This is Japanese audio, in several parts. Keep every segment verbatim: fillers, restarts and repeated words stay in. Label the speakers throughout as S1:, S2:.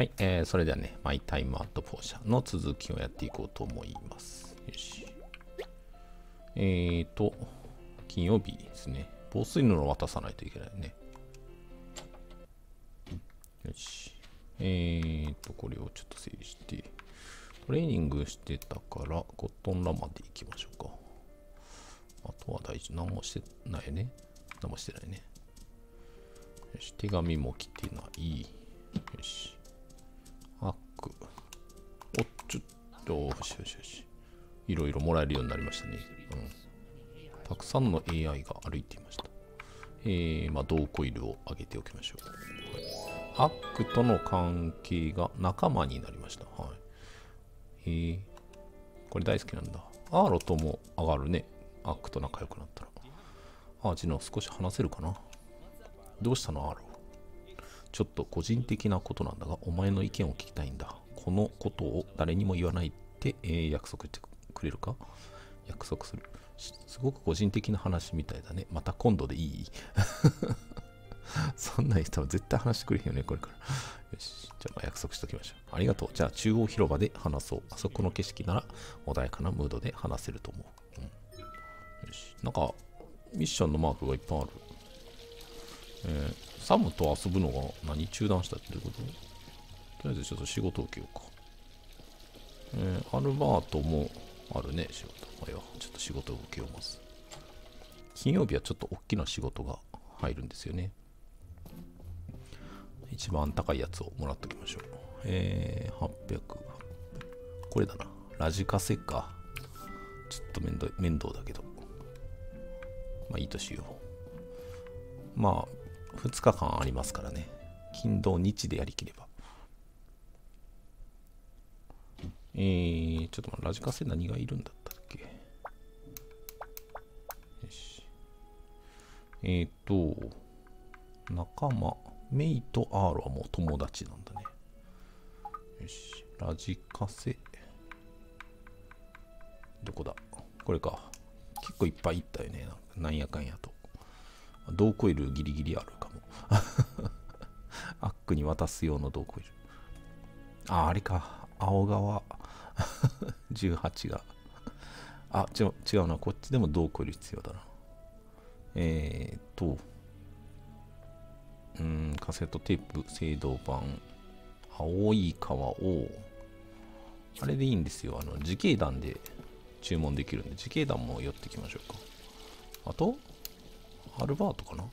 S1: はい、えー、それではね、マイタイムアットポーシャの続きをやっていこうと思います。よし。えーと、金曜日ですね。防水布を渡さないといけないね。よし。えーと、これをちょっと整理して、トレーニングしてたから、コットンラまで行きましょうか。あとは大事。何もしてないね。何もしてないね。よし。手紙も来てない。よし。アック。おっ、ちょっと、よしよしよし。いろいろもらえるようになりましたね。うん。たくさんの エーアイ が歩いていました。えー、まあ、銅コイルを上げておきましょう。はい、アックとの関係が仲間になりました。はい。えー、これ大好きなんだ。アーロとも上がるね。アックと仲良くなったら。あー、ジノ少し話せるかな？どうしたの、アーロ？ちょっと個人的なことなんだが、お前の意見を聞きたいんだ。このことを誰にも言わないって、えー、約束してくれるか？約束する。すごく個人的な話みたいだね。また今度でいい？そんな人は絶対話してくれへんよね、これから。よし。じゃあ、まあ約束しておきましょう。ありがとう。じゃあ、中央広場で話そう。あそこの景色なら穏やかなムードで話せると思う。うん、よし。なんか、ミッションのマークがいっぱいある。えー、サムと遊ぶのが何中断したってこと？とりあえずちょっと仕事を受けようか。えー、アルバートもあるね、仕事。まあ、いや、ちょっと仕事を受けようます。金曜日はちょっと大きな仕事が入るんですよね。一番高いやつをもらっておきましょう。えー、はっぴゃく。これだな。ラジカセか。ちょっと面倒、面倒だけど。まあいいとしよう。まあ、ふつかかんありますからね。金土日でやりきれば。えー、ちょっと待って、ラジカセ何がいるんだったっけ？よし。えーと、仲間、メイとアーロはもう友達なんだね。よし。ラジカセ。どこだ？これか。結構いっぱいいったよね。なんやかんやと。銅コイルギリギリあるかも。アックに渡す用の銅コイル。あ、あれか。青川じゅうはちが。あ、違う、違うな。こっちでも銅コイル必要だな。えーっと、うん、カセットテープ、青銅板、青い革を、あれでいいんですよ。あの、自警団で注文できるんで、自警団も寄ってきましょうか。あと、アルバートかな？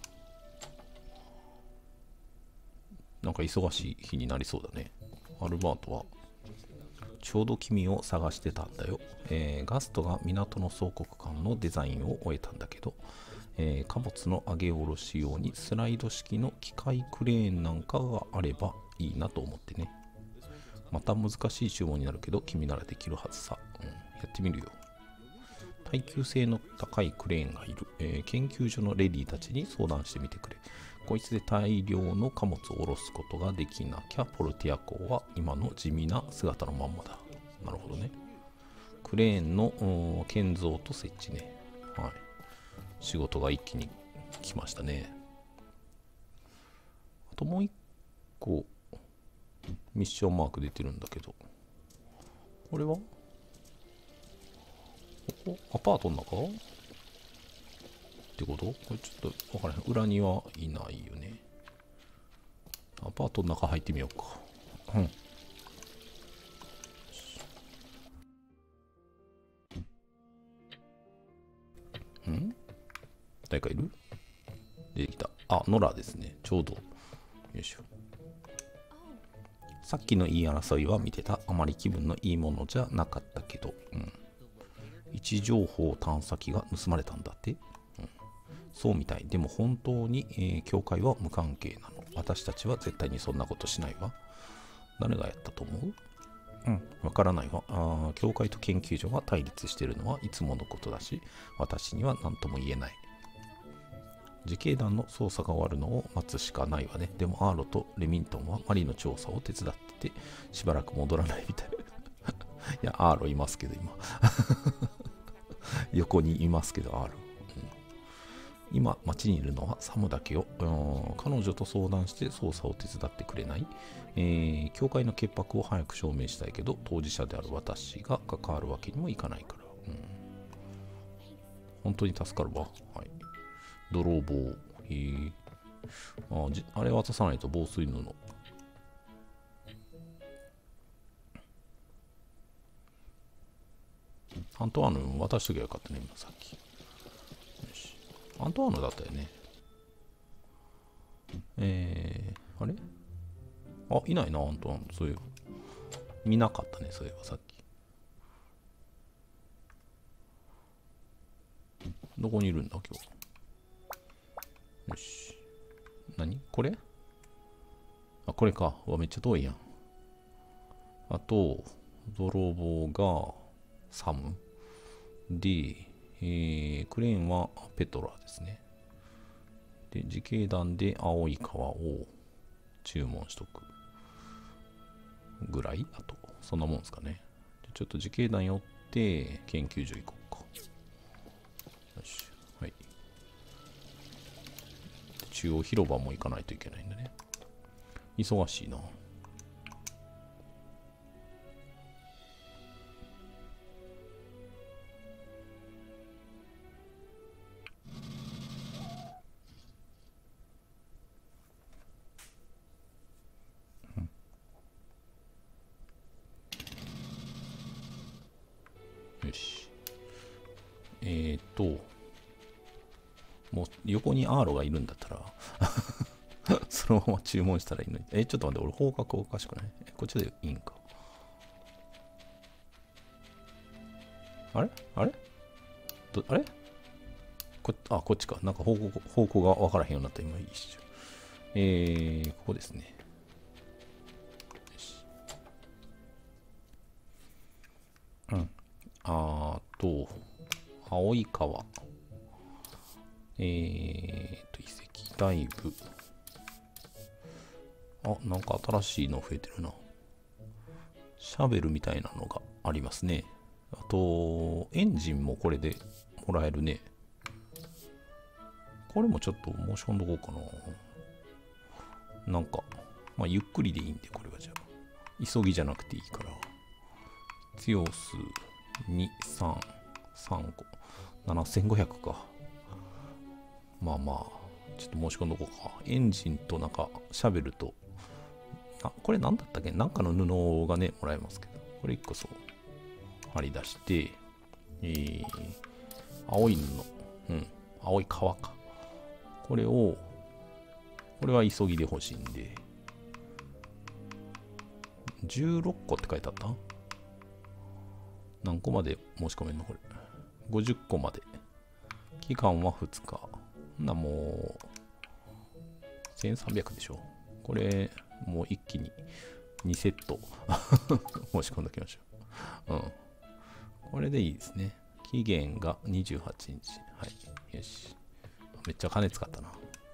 S1: なんか忙しい日になりそうだね。アルバートは、ちょうど君を探してたんだよ。えー、ガストが港の総国間のデザインを終えたんだけど、えー、貨物の上げ下ろし用にスライド式の機械クレーンなんかがあればいいなと思ってね。また難しい注文になるけど、君ならできるはずさ。うん、やってみるよ。耐久性の高いクレーンがいる、えー、研究所のレディたちに相談してみてくれ。こいつで大量の貨物を下ろすことができなきゃ、ポルティア港は今の地味な姿のまんまだ。なるほどね。クレーンの建造と設置ね。はい。仕事が一気に来ましたね。あともう一個、ミッションマーク出てるんだけど。これはここアパートの中ってこと？これちょっとわからへん。裏にはいないよね。アパートの中入ってみようか。うん。ん？誰かいる？出てきた。あ、ノラですね。ちょうど。よいしょ。さっきの言い争いは見てた。あまり気分のいいものじゃなかったけど。うん。位置情報探査機が盗まれたんだって、うん、そうみたい。でも本当に、えー、教会は無関係なの。私たちは絶対にそんなことしないわ。誰がやったと思う？うん、わからないわ。あ、教会と研究所が対立しているのはいつものことだし、私には何とも言えない。自警団の捜査が終わるのを待つしかないわね。でもアーロとレミントンはマリの調査を手伝ってて、しばらく戻らないみたい。いや、アーロいますけど、今。横にいますけど、アーロ。 今、町にいるのはサムだけよ。彼女と相談して捜査を手伝ってくれない、えー、教会の潔白を早く証明したいけど、当事者である私が関わるわけにもいかないから。うん、本当に助かるわ。はい。泥棒。えー、あじあれ渡さないと防水布。アントワーヌ渡しときゃよかったね、今さっき。よし。アントワーヌだったよね。えー、あれあ、いないな、アントワーヌ。そういう。見なかったね、そういえばさっき。どこにいるんだ、今日。よし。何これあ、これか。うわ、めっちゃ遠いやん。あと、泥棒がサム。で、えー、クレーンはペトラですね。で、自警団で青い川を注文しとく。ぐらいあと、そんなもんですかね。ちょっと自警団寄って研究所行こうか。よし。はい。中央広場も行かないといけないんでね。忙しいな。よし。えーっと、もう横にアーロがいるんだったら、そのまま注文したらいいのに。え、ちょっと待って、俺方角おかしくない？え、こっちでいいんか。あれあれどあれこあ、こっちか。なんか方向方向が分からへんようになった。今一瞬。えー、ここですね。よし。うん。あーと、青い川。えーと、遺跡ダイブ。あ、なんか新しいの増えてるな。シャベルみたいなのがありますね。あと、エンジンもこれでもらえるね。これもちょっと申し込んどこうかな。なんか、まあ、ゆっくりでいいんで、これはじゃあ。急ぎじゃなくていいから。必要数に、さん、さん、ご、ななせんごひゃくか。まあまあ、ちょっと申し込んどこうか。エンジンとなんか、シャベルと、あ、これなんだったっけ？なんかの布がね、もらえますけど。これいっこそう。貼り出して、えー、青い布。うん。青い革か。これを、これは急ぎで欲しいんで、じゅうろっこって書いてあった？何個まで申し込めんのこれ。ごじゅっこまで。期間はふつか。ほんなもう、せんさんびゃくでしょ。これ、もう一気ににセット申し込んでおきましょう。うん。これでいいですね。期限がにじゅうはちにち。はい。よし。めっちゃ金使ったな。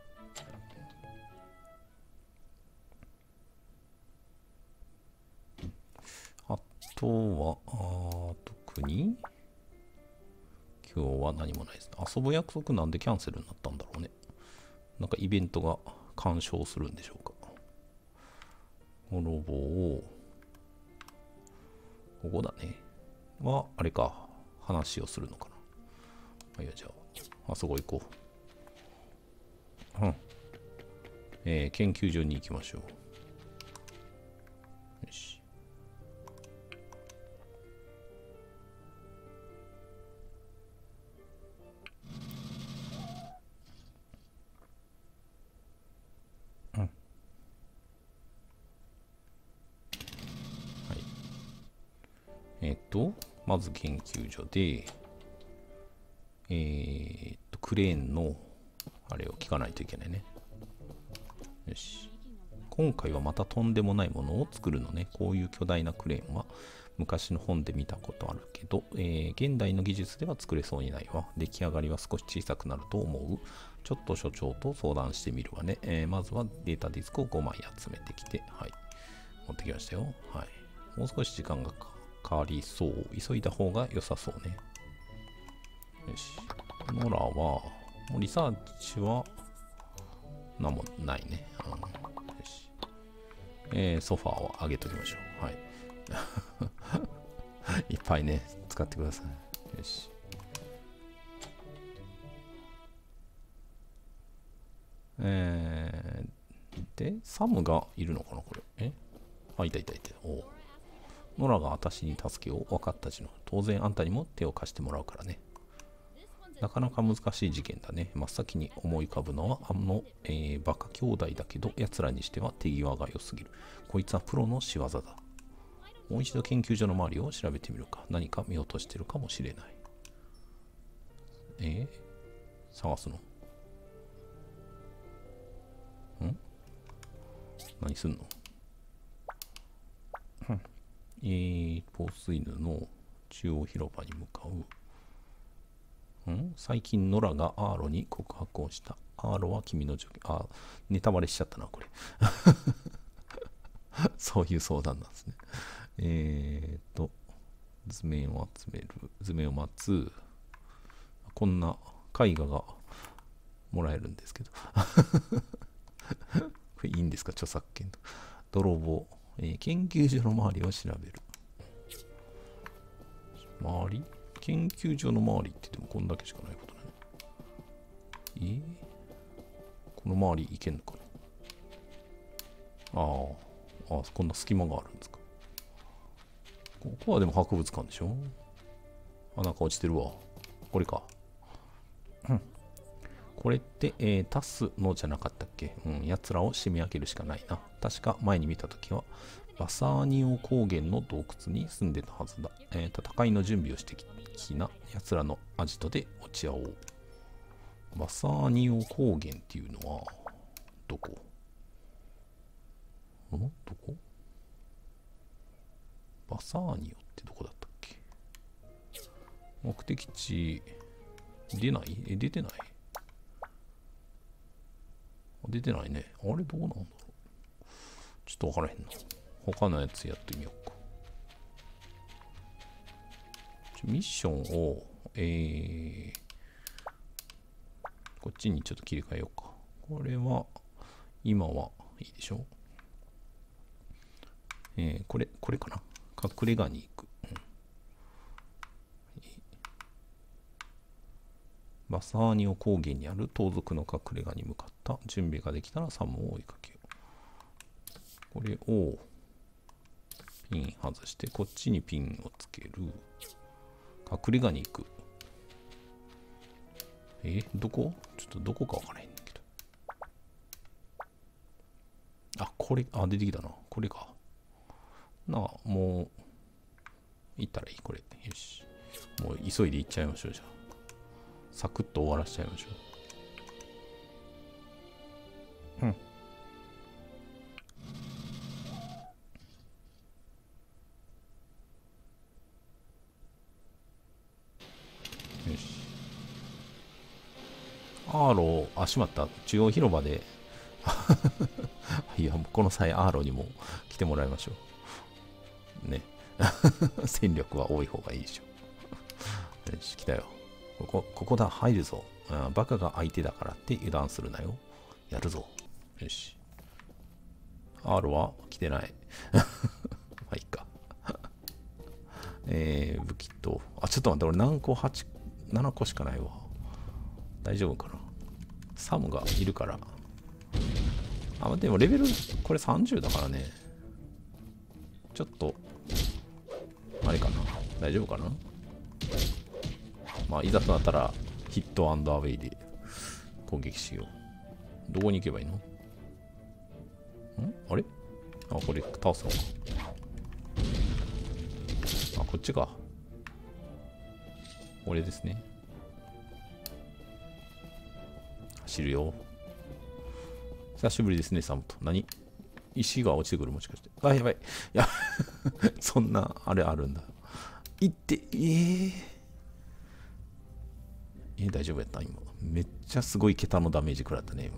S1: あとは、あ特に今日は何もないです。遊ぶ約束なんでキャンセルになったんだろうね。なんかイベントが干渉するんでしょうか。泥棒を、ここだね。は、あれか。話をするのかな。いや、じゃあ、あそこ行こう。うん。えー、研究所に行きましょう。よし。うん。はい。えっと、まず研究所で、えー、っと、クレーンの、あれを聞かないといけないね。よし。今回はまたとんでもないものを作るのね。こういう巨大なクレーンは昔の本で見たことあるけど、えー、現代の技術では作れそうにないわ。出来上がりは少し小さくなると思う。ちょっと所長と相談してみるわね。えー、まずはデータディスクをごまい集めてきて、はい。持ってきましたよ。はい。もう少し時間がかかりそう。急いだ方が良さそうね。よし。ノラは、 もうリサーチは何もないね。うん、よし。えー、ソファーを上げときましょう。はい。いっぱいね、使ってください。よし。えー、で、サムがいるのかな、これ。えあ、いたいたいた。おう。ノラが私に助けを分かったちの。当然あんたにも手を貸してもらうからね。なかなか難しい事件だね。真っ先に思い浮かぶのは、あの、えー、バカ兄弟だけど、奴らにしては手際が良すぎる。こいつはプロの仕業だ。もう一度研究所の周りを調べてみるか。何か見落としてるかもしれない。えー、探すのん何すんのえー、ポース犬の中央広場に向かう。ん最近ノラがアーロに告白をした。アーロは君の助言。あ、ネタバレしちゃったな、これ。そういう相談なんですね。えーと、図面を集める。図面を待つ。こんな絵画がもらえるんですけど。これいいんですか、著作権と。泥棒。えー、研究所の周りを調べる。周り研究所の周りって言ってもこんだけしかないことない。えー、この周り行けんのかな。ああ、あ、こんな隙間があるんですか。ここはでも博物館でしょ。あ、なんか落ちてるわ。これか。これって、えー、タスのじゃなかったっけ。うん、奴らを締め上げるしかないな。確か前に見たときは、バサーニオ高原の洞窟に住んでたはずだ。えー、戦いの準備をしてきな奴らのアジトで落ち合おう。バサーニオ高原っていうのは、どこんどこバサーニオってどこだったっけ。目的地、出ないえ、出てない出てないね。あれどうなんだろう。ちょっとわからへんな。他のやつやってみようか。ミッションを、えー、こっちにちょっと切り替えようか。これは、今はいいでしょう。えー、これ、これかな。隠れ家に行く。うん、バサーニオ高原にある盗賊の隠れ家に向かった。準備ができたらサムを追いかけよう。これをピン外して、こっちにピンをつける。隠れ家に行く。えー、どこちょっとどこかわからへんけど。あ、これ、あ、出てきたな。これか。なあ、もう、行ったらいい、これ。よし。もう急いで行っちゃいましょう、じゃあ。サクッと終わらしちゃいましょう。うん。よし。アーロ、あ、しまった。中央広場で。いや、この際、アーロにも来てもらいましょう。ね。戦力は多い方がいいでしょ。よし、来たよ。ここ、ここだ、入るぞ。あ、バカが相手だからって油断するなよ。やるぞ。よし。アーロは来てない。まあ、いっか。えー、武器と、あ、ちょっと待って、俺何個 ?はち、ななこしかないわ。大丈夫かな。サムがいるから。あ、でもレベル、これさんじゅうだからね。ちょっと、あれかな。大丈夫かな。まあ、いざとなったら、ヒットアンドアウェイで攻撃しよう。どこに行けばいいの？んあれ？あ、これ倒すのか。あ、こっちか。俺ですね。走るよ。久しぶりですね、サムと。何？石が落ちてくる、もしかして。あ、やばい。いや、そんな、あれあるんだ。いって、えー、えー、大丈夫やった今。めっちゃすごい桁のダメージ食らったね、今。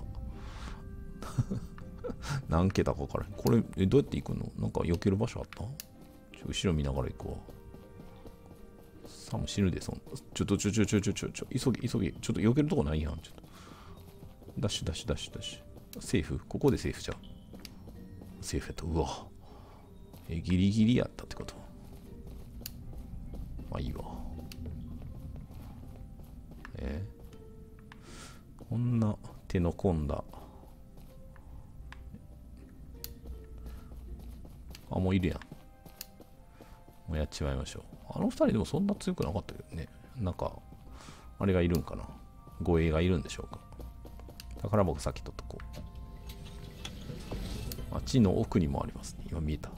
S1: 何桁か分からん。これ、え、どうやって行くの？なんか避ける場所あった？ちょ後ろ見ながら行くわ。 サム死ぬで、そんちょっとちょちょちょちょちょちょ、急げ急げ、ちょっと避けるとこないやん。ちょっと。ダッシュダッシュダッシュダッシュ。セーフここでセーフじゃん。セーフやった。うわ。え、ギリギリやったってこと。まあいいわ。えー、こんな手の込んだ。あ、もういるやん。もうやっちまいましょう。あの二人でもそんな強くなかったけどね。なんか、あれがいるんかな。護衛がいるんでしょうか。だから僕さっき取っとこう。あっちの奥にもありますね。今見えた。よ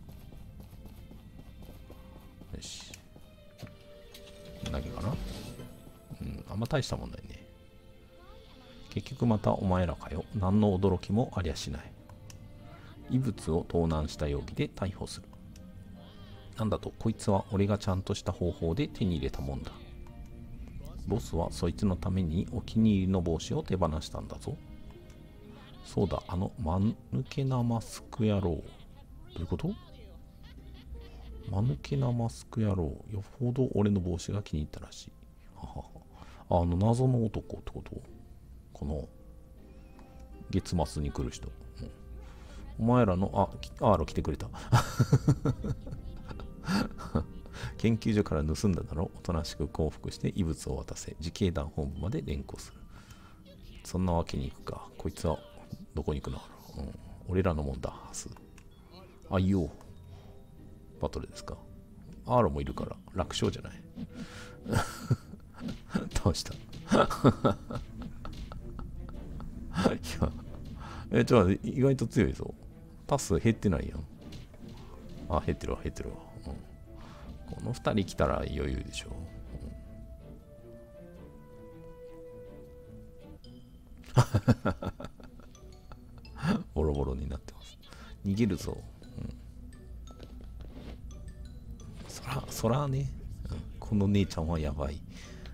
S1: し。だけかな。うん、あんま大したもんないね。結局またお前らかよ。何の驚きもありゃしない。異物を盗難した容疑で逮捕する。なんだと、こいつは俺がちゃんとした方法で手に入れたもんだ。ボスはそいつのためにお気に入りの帽子を手放したんだぞ。そうだ、あの間抜けなマスク野郎。どういうこと？間抜けなマスク野郎。よほど俺の帽子が気に入ったらしい。ははは。あの謎の男ってこと？この月末に来る人。うん、お前らの、あ、アーロ来てくれた。研究所から盗んだだろ。おとなしく降伏して異物を渡せ。自警団本部まで連行する。そんなわけにいくか。こいつはどこに行くの？うん、俺らのもんだ。はず。あ、いよ。バトルですか。アーロもいるから楽勝じゃない。倒した。いや、え、ちょっと待って、意外と強いぞ。タス減ってないやん。あ、減ってるわ、減ってるわ。うん、この二人来たら余裕でしょ。うん、ボロボロになってます。逃げるぞ。うん、そら、そらね、うん、この姉ちゃんはやばい。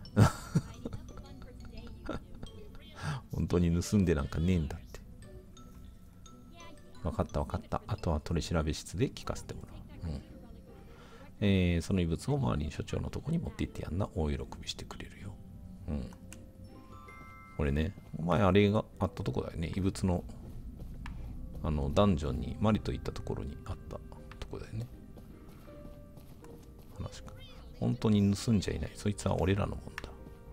S1: 本当に盗んでなんかねえんだって。分かった分かった。あとは取り調べ室で聞かせてもらう。うん、えー、その異物をマーリン所長のとこに持って行ってやんな。大喜びしてくれるよ。うん。これね、お前あれがあったとこだよね。異物の、あの、ダンジョンにマリと行ったところにあったとこだよね。話か。本当に盗んじゃいない。そいつは俺らのもんだ。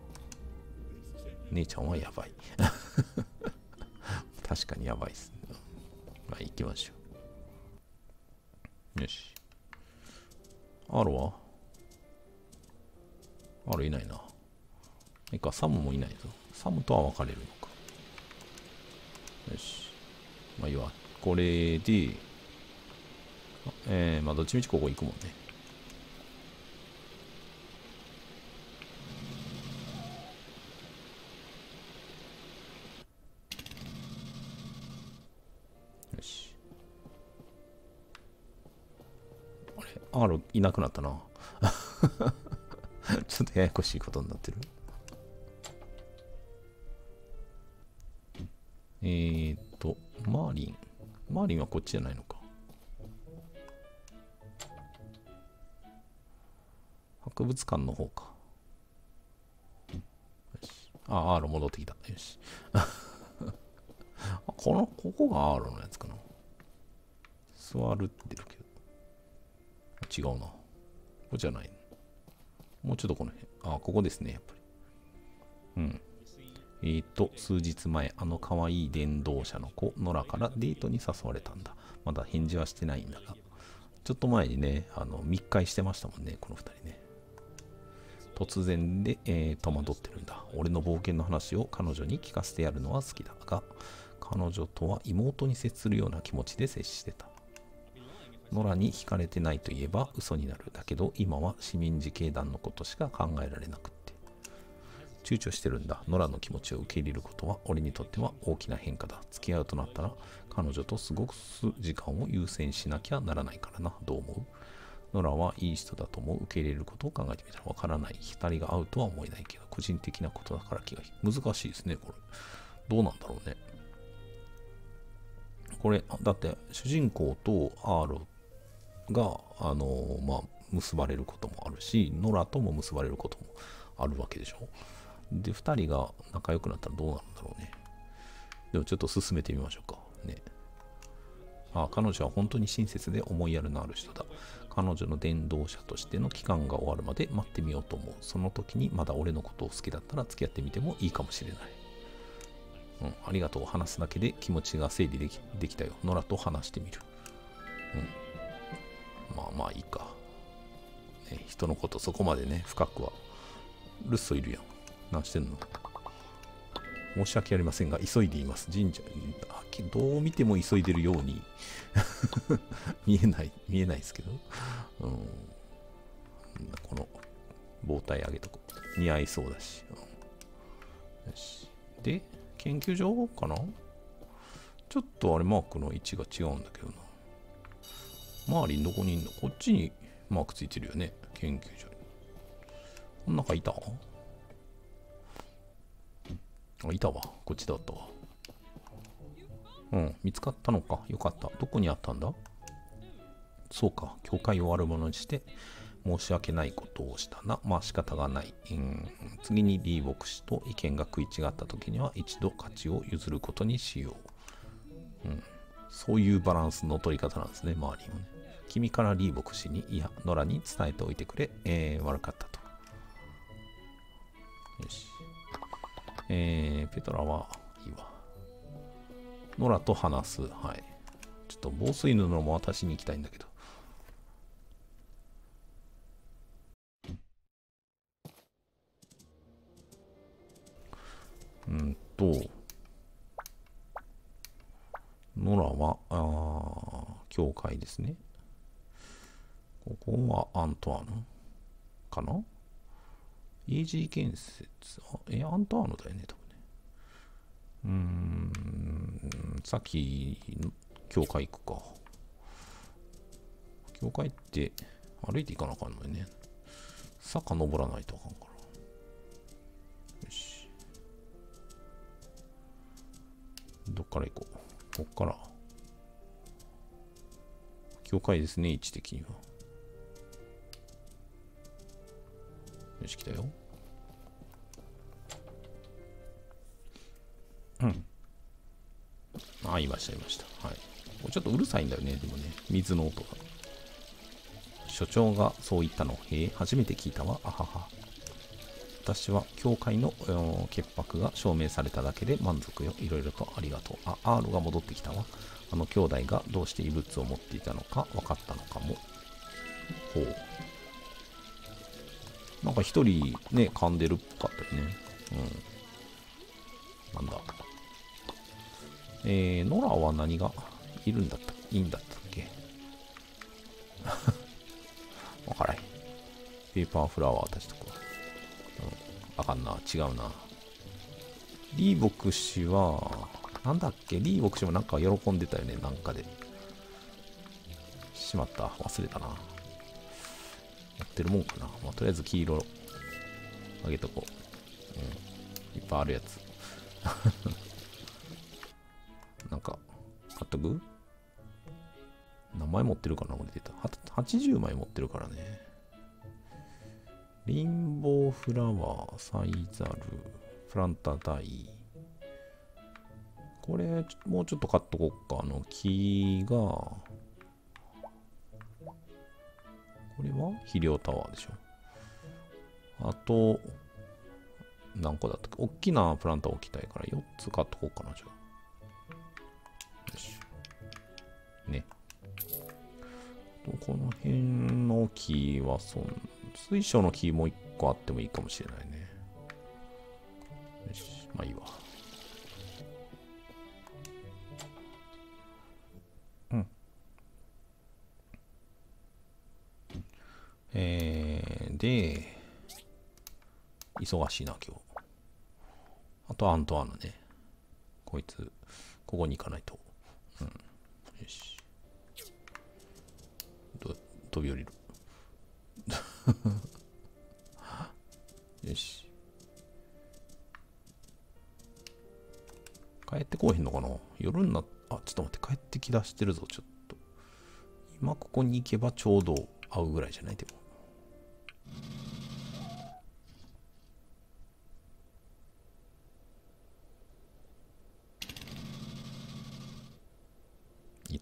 S1: 姉ちゃんはやばい。確かにやばいっすね。まあ行きましょう。よし。アロはアロいないな。えか、サムもいないぞ。サムとは分かれるのか。よし。まあいいわ。これで、えー、まあどっちみちここ行くもんね。よし。あれ、アーロいなくなったな。ちょっとややこしいことになってる。えーっと、マーリン。マーリンはこっちじゃないのか。博物館の方か。よし。あ、アーロ戻ってきた。よし。この、ここがアーロのやつかな。座るってるけど。違うな。ここじゃない。もうちょっとこの辺。あ、ここですね、やっぱり。うん。えーと、数日前、あの可愛い電動車の子、ノラからデートに誘われたんだ。まだ返事はしてないんだが。ちょっと前にね、あの、密会してましたもんね、この二人ね。突然で、えー、戸惑ってるんだ。俺の冒険の話を彼女に聞かせてやるのは好きだが、彼女とは妹に接するような気持ちで接してた。ノラに惹かれてないといえば嘘になる。だけど今は市民自警団のことしか考えられなくって。躊躇してるんだ。ノラの気持ちを受け入れることは俺にとっては大きな変化だ。付き合うとなったら彼女と過ごす時間を優先しなきゃならないからな。どう思う？ノラはいい人だと思う。受け入れることを考えてみたらわからない。二人が会うとは思えないけど、個人的なことだから気が難しいですね、これ。どうなんだろうね。これ、だって主人公とアーロが、あのー、まあ、 結ばれることもあるし、ノラとも結ばれることもあるわけでしょ。で、ふたりが仲良くなったらどうなるんだろうね。でもちょっと進めてみましょうか。ね。あ、彼女は本当に親切で思いやるのある人だ。彼女の伝道者としての期間が終わるまで待ってみようと思う。その時にまだ俺のことを好きだったら付き合ってみてもいいかもしれない。うん、ありがとう。話すだけで気持ちが整理でき、できたよ。ノラと話してみる。うん。まあまあいいか。ね、人のことそこまでね、深くは。ルッソいるやん。何してんの？申し訳ありませんが、急いでいます。神社、どう見ても急いでるように見えない、見えないですけど。うん、この棒体上げとこう。似合いそうだし。うん、よし。で、研究所かな？ちょっとあれマークの位置が違うんだけどな。周りにどこにいんの？こっちにマークついてるよね。研究所に。こん中いた？あ、いたわ。こっちだったわ。うん、見つかったのか。よかった。どこにあったんだ？そうか。教会を悪者にして申し訳ないことをしたな。まあ仕方がない。うん、次にリー牧師と意見が食い違った時には一度勝ちを譲ることにしよう。うん、そういうバランスの取り方なんですね、周りもね。君からリー牧師に、いや、ノラに伝えておいてくれ。えー、悪かったと。よし。えー、ペトラはいいわ。ノラと話す。はい。ちょっと防水布も渡しに行きたいんだけど。うんと、ノラは、あー、教会ですね。ここはアントワーヌかな？イージー建設。え、アントワーヌだよね、多分ね。うーん、さっき、教会行くか。教会って歩いて行かなあかんのよね。坂登らないとあかんから。よし。どっから行こう。こっから。教会ですね、位置的には。よし、来たよ。うん。あ、いました、いました。はい。これちょっとうるさいんだよね、でもね。水の音が。所長がそう言ったの。へえ、初めて聞いたわ。あはは。私は教会の潔白が証明されただけで満足よ。いろいろとありがとう。あ、アールが戻ってきたわ。あの兄弟がどうして異物を持っていたのか分かったのかも。ほう。なんか一人ね、噛んでるっぽかったよね。うん。なんだ。えー、ノラは何がいるんだった、いいんだったっけ？わからん。ペーパーフラワー渡しとこう。うん。あかんな。違うな。リー牧師は、なんだっけ？リー牧師もなんか喜んでたよね。なんかで。しまった。忘れたな。やってるもんかな。まあ、とりあえず黄色あげとこう。うん。いっぱいあるやつ。なんか、買っとく？何枚持ってるかな俺出た。はちじゅうまい持ってるからね。リンボーフラワー、サイザル、プランタダイ。これ、もうちょっと買っとこうか。あの、木が、これは肥料タワーでしょ。あと、何個だったっけ？大きなプランター置きたいからよっつ買っとこうかな、じゃあ。よし。ね。この辺の木はそん、水晶の木もう一個あってもいいかもしれないね。よし、まあいいわ。うん。えー、で、忙しいな、今日。あとアントワーヌね。こいつ、ここに行かないと。うん。よし。ど飛び降りる。よし。帰ってこうへんのかな？夜になっ、あ、ちょっと待って、帰ってきだしてるぞ、ちょっと。今ここに行けばちょうど会うぐらいじゃない？でも。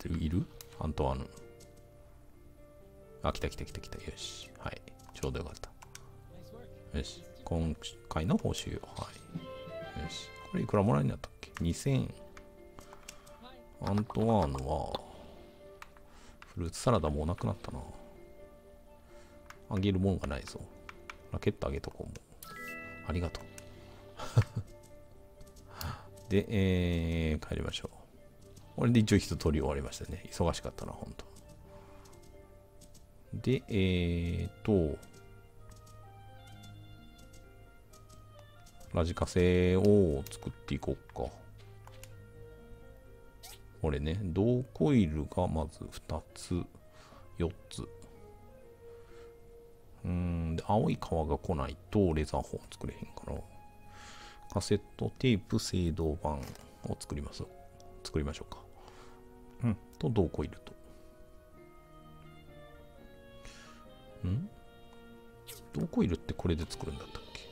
S1: てるいるアントワーヌ。あ、来た来た来た来た。よし。はい。ちょうどよかった。よし。今回の報酬よ。はい。よし。これいくらもらえるんだったっけ ?にせん。アントワーヌは、フルーツサラダもうなくなったな。あげるもんがないぞ。ラケットあげとこうも。ありがとう。で、えー、帰りましょう。これで一応一通り終わりましたね。忙しかったな、ほんと。で、えーと、ラジカセを作っていこうか。これね、銅コイルがまずふたつ、よっつ。うーん、で、青い革が来ないとレザーホーン作れへんから、カセットテープ青銅板を作ります。作りましょうか。うん。と、銅コイルと。ん銅コイルってこれで作るんだったっけ？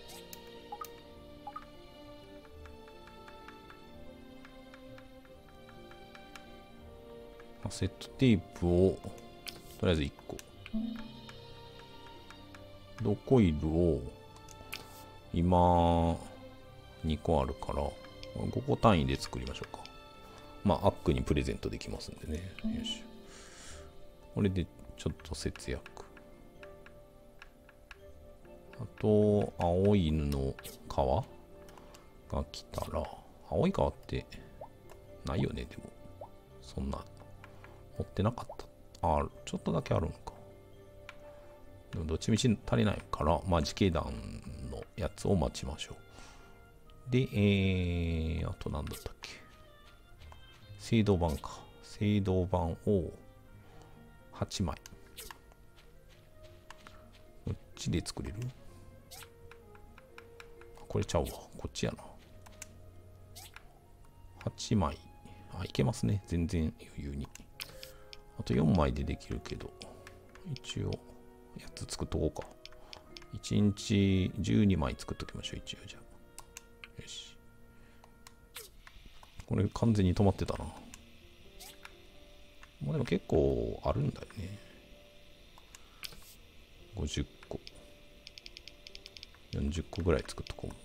S1: カセットテープを、とりあえずいっこ。銅コイルを、今、にこあるから、ごこ単位で作りましょうか。まあ、アックにプレゼントできますんでね。よし。これでちょっと節約。あと、青い布の皮が来たら、青い皮ってないよね、でも。そんな、持ってなかった。あ、ちょっとだけあるのか。でもどっちみち足りないから、まあ、自警団のやつを待ちましょう。で、えー、あと何だったっけ。青銅板か。青銅板をはちまい。こっちで作れる？これちゃうわ。こっちやな。はちまい。あ、いけますね。全然余裕に。あとよんまいでできるけど、一応、やつ作っとこうか。いちにちじゅうにまい作っときましょう、一応じゃあ。よし。これ完全に止まってたな。もうでも結構あるんだよね。ごじゅっこ。よんじゅっこぐらい作っとこ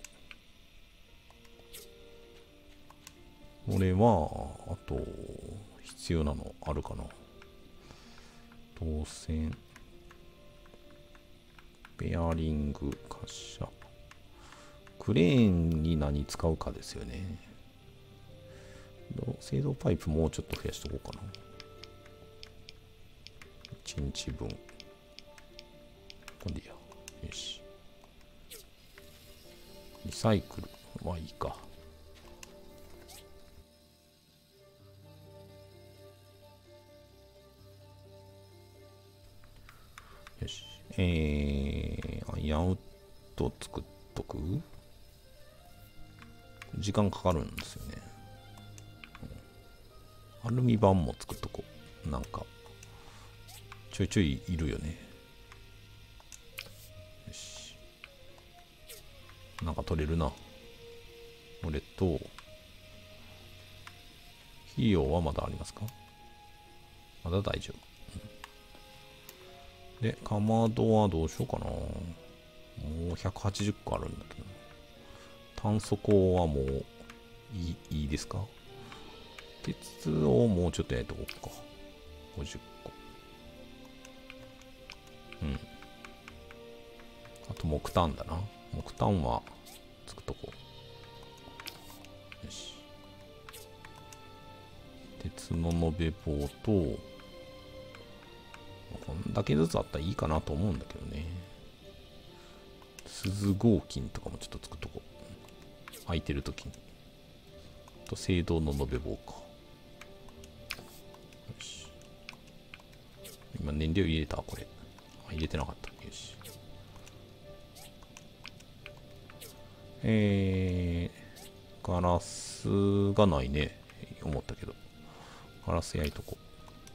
S1: う。これは、あと、必要なのあるかな。導線。ベアリング、滑車。クレーンに何使うかですよね。青銅パイプもうちょっと増やしとこうかな。いちにちぶん。これでいいや。よし。リサイクルはいいか。よし。えー、アイアンウッド作っとく？時間かかるんですよね。アルミ板も作っとこう。なんか、ちょいちょいいるよね。よし。なんか取れるな。これと、費用はまだありますか？まだ大丈夫。うん、で、かまどはどうしようかな。もうひゃくはちじゅっこあるんだけど。炭素鋼はもういい、いいですか？鉄をもうちょっとやりとこうか。ごじゅっこ。うん。あと木炭だな。木炭は作っとこう。よし。鉄の延べ棒と、こんだけずつあったらいいかなと思うんだけどね。鈴合金とかもちょっと作っとこう。空いてるときに。と、青銅の延べ棒か。よし。今燃料入れたこれ。あ、入れてなかった。よし。えー、ガラスがないね。思ったけど。ガラス焼いとこう。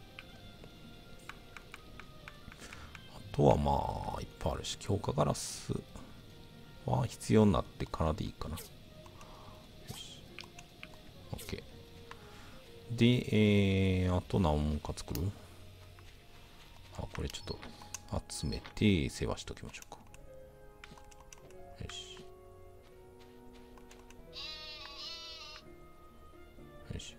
S1: あとはまあ、いっぱいあるし、強化ガラスは必要になってからでいいかな。よし。OK。 で、えー、あと何問か作る？あ、これちょっと集めて世話しておきましょうか。よし。よし。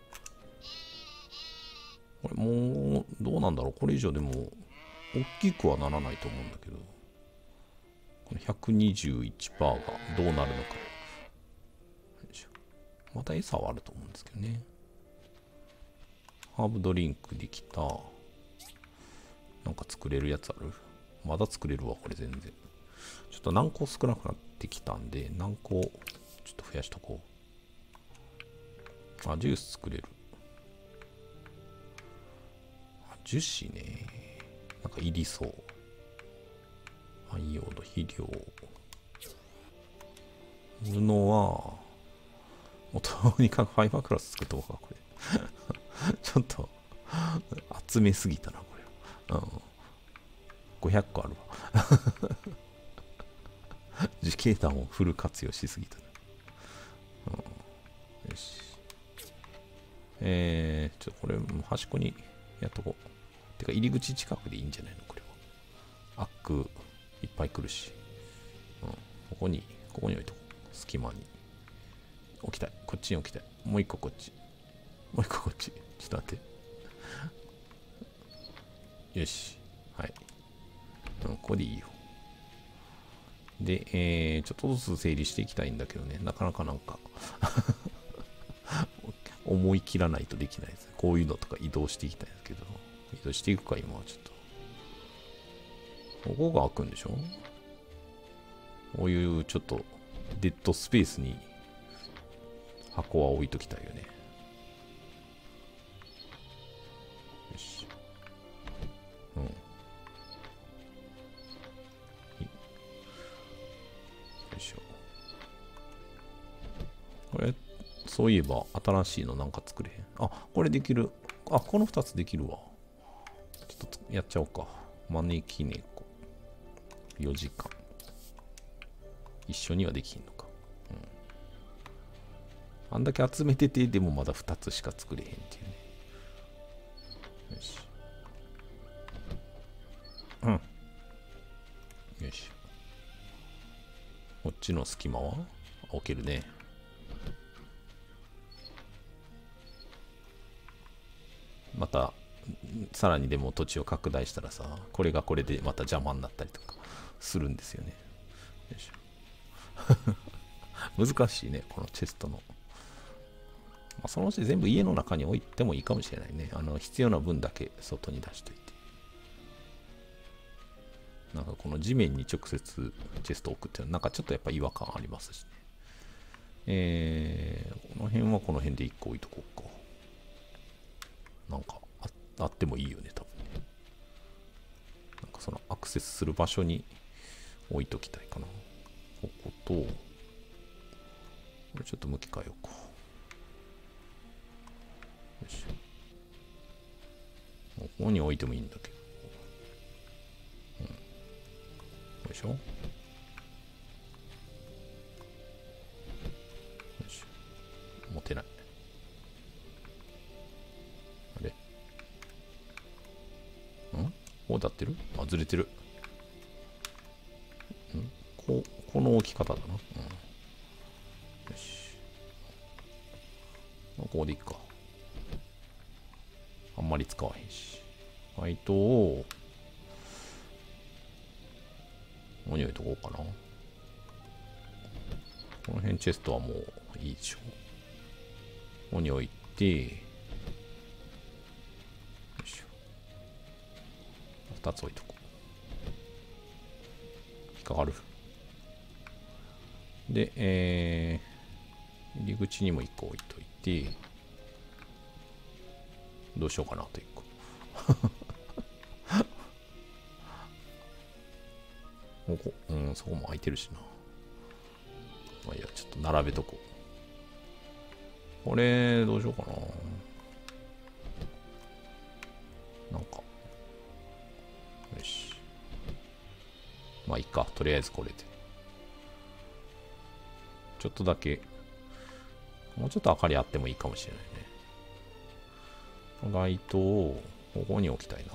S1: これもう、どうなんだろう。これ以上でも、大きくはならないと思うんだけど、この ひゃくにじゅういちパーセント がどうなるのか。よいしょ。また餌はあると思うんですけどね。ハーブドリンクできた。なんか作れるやつある？まだ作れるわ、これ全然。ちょっと何個少なくなってきたんで、何個ちょっと増やしとこう。あ、ジュース作れる。あ、樹脂ね。なんかいりそう。培養土、肥料。布は、もうとにかくファイバークラス作っとこうか、これ。ちょっと、集めすぎたな、これ。うん。ごひゃっこあるわ。樹形弾をフル活用しすぎた、ね。うん、よし。えー、ちょっとこれ、端っこにやっとこう。てか、入り口近くでいいんじゃないのこれは。アック、いっぱい来るし。うん。ここに、ここに置いとこう。隙間に。置きたい。こっちに置きたい。もう一個こっち。もう一個こっち。ちょっと待って。よし。はい。うん、ここでいいよ。で、えー、ちょっとずつ整理していきたいんだけどね。なかなかなんか思い切らないとできないですね。こういうのとか移動していきたいんですけど。移動していくか、今はちょっと。ここが開くんでしょ？こういうちょっとデッドスペースに箱は置いときたいよね。よし。うん。よいしょ。これ、そういえば新しいのなんか作れへん。あ、これできる。あ、このふたつできるわ。ちょっとやっちゃおうか。招き猫。よじかん。一緒にはできんのか。うん。あんだけ集めてて、でもまだふたつしか作れへんっていうね。よし。うん。よし。こっちの隙間は置けるね。また、さらにでも土地を拡大したらさ、これがこれでまた邪魔になったりとかするんですよね。よいしょ。難しいね、このチェストの。まあ、そのうち全部家の中に置いてもいいかもしれないね。あの、必要な分だけ外に出しといて。なんかこの地面に直接チェストを置くっていうのはなんかちょっとやっぱ違和感ありますしね。えー、この辺はこの辺でいっこ置いとこうか。なんか あ, あってもいいよね、多分ね。なんかそのアクセスする場所に置いときたいかな。ここと、これちょっと向き変えようか。よいしょ。ここに置いてもいいんだけど。うん。よいしょ。よいしょ。持てない。あれ？ん？こうだってる？あ、ずれてる。ん？こう、この置き方だな。うん。よし。ここでいいか。あんまり使わへんし。配当を、ここに置いとこうかな。この辺チェストはもういいでしょう。ここに置いて、よいしょ。二つ置いとこう。引っかかる。で、えー、入り口にも一個置いといて、どうしようかなと一個。ここ、うん、そこも空いてるしな。まあいいや、ちょっと並べとこう。これ、どうしようかな。なんか。よし。まあいいか。とりあえずこれで。ちょっとだけ、もうちょっと明かりあってもいいかもしれないね。 街灯をここに置きたいな。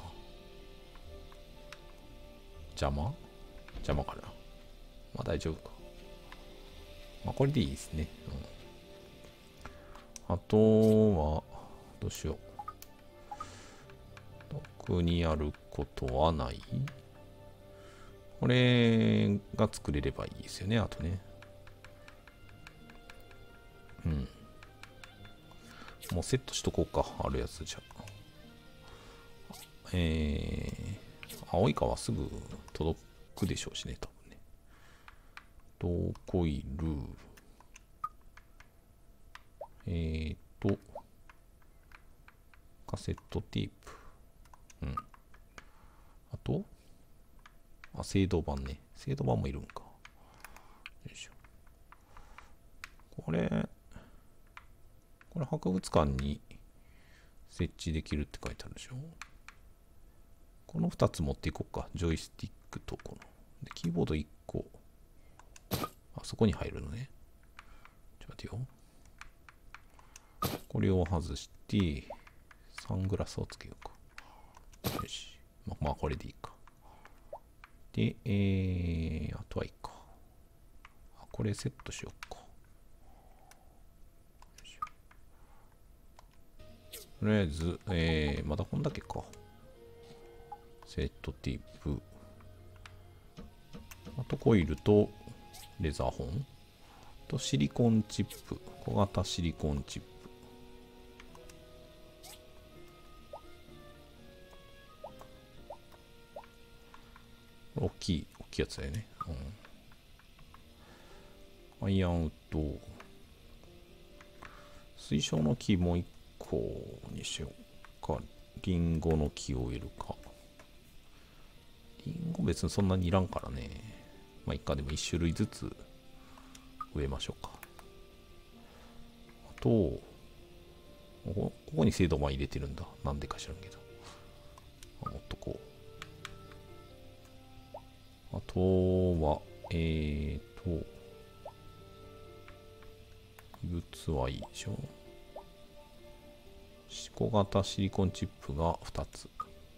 S1: 邪魔邪魔かな。まあ大丈夫か。まあこれでいいですね。うん、あとは、どうしよう。特にやることはない。これが作れればいいですよね、あとね。うん。もうセットしとこうか、あるやつじゃ。えー、青い川すぐ届くでしょうしね、多分ね。トコイル。えーと、カセットテープ。うん。あと、あ、精度板ね。精度板もいるんか。よいしょ。これ、これ博物館に設置できるって書いてあるでしょ。このふたつ持っていこうか。ジョイスティックとこの。で、キーボードいっこ。あそこに入るのね。ちょっと待ってよ。これを外して、サングラスをつけようか。よし。ま、まあ、これでいいか。で、えー、あとはいいか。あ、これセットしようか。とりあえず、えー、まだこんだけか。セットテープ。あとコイルとレザー本とシリコンチップ。小型シリコンチップ。大きい、大きいやつだよね。うん、アイアンウッド。水晶の木もう一個にしようか。リンゴの木を植えるか。リンゴ別にそんなにいらんからね。まあ、一回でも一種類ずつ植えましょうか。あと、ここ、ここに精度板入れてるんだ。なんでか知らんけど。持っとこう。あとは、えーと、異物はいいでしょ。小型シリコンチップがふたつ。よ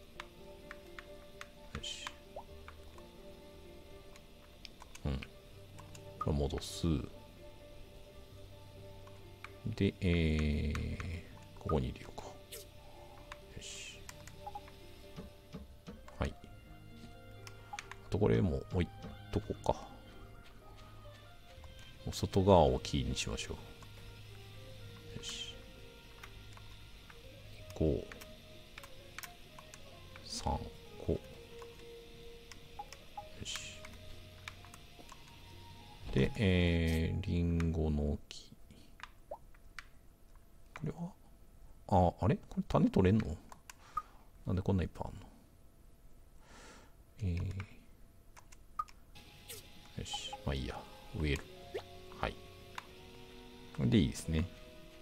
S1: し。うん。これ戻す。で、えー、ここに入れようか。よし。はい。あとこれも置いとこうか。外側をキーにしましょう。よし。ご、さんこ。よし。で、えー、リンゴの木。これはあ、あれこれ種取れんの？なんでこんないっぱいあんの？えー、よし。まあいいや。植える。はい。で、いいですね。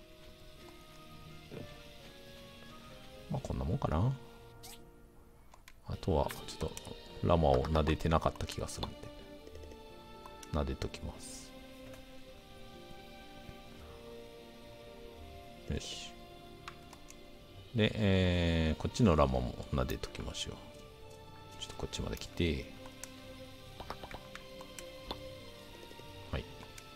S1: まあこんなもんかな。あとは、ちょっと、ラマを撫でてなかった気がするんで、撫でときます。よし。で、えー、こっちのラマも撫でときましょう。ちょっとこっちまで来て、はい。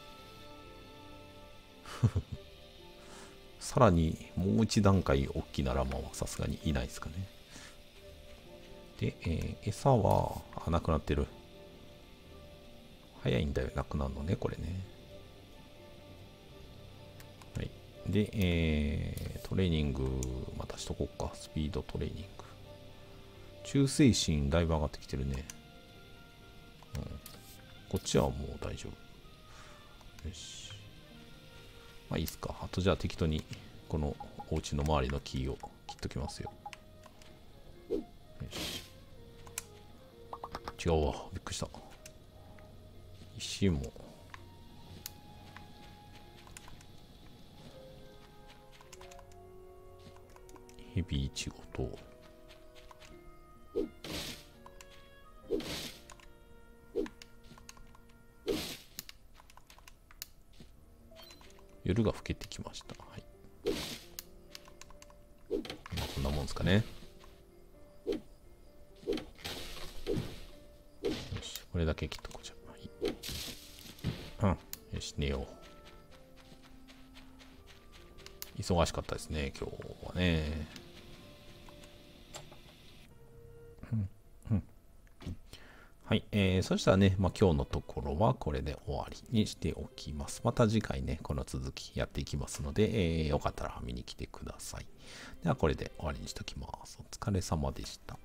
S1: さらにもう一段階大きなラマはさすがにいないですかね。で、えー、餌は、あ、なくなってる。早いんだよ、なくなるのね、これね。はい。で、えー、トレーニング、またしとこうか。スピードトレーニング。忠誠心だいぶ上がってきてるね。うん。こっちはもう大丈夫。よし。まあいいっすか。あとじゃあ適当に、このお家の周りの木を切っときますよ。よし。違うわ。びっくりした。石も。ヘビイチゴと、夜が更けてきました。はい。 こんなもんですかね。よし、これだけ切っとこうじゃん。はい、うん、よし、寝よう。忙しかったですね、今日はね。うんうん、はい、えー、そしたらね、まあ、今日のところはこれで終わりにしておきます。また次回ね、この続きやっていきますので、えー、よかったら見に来てください。では、これで終わりにしておきます。お疲れ様でした。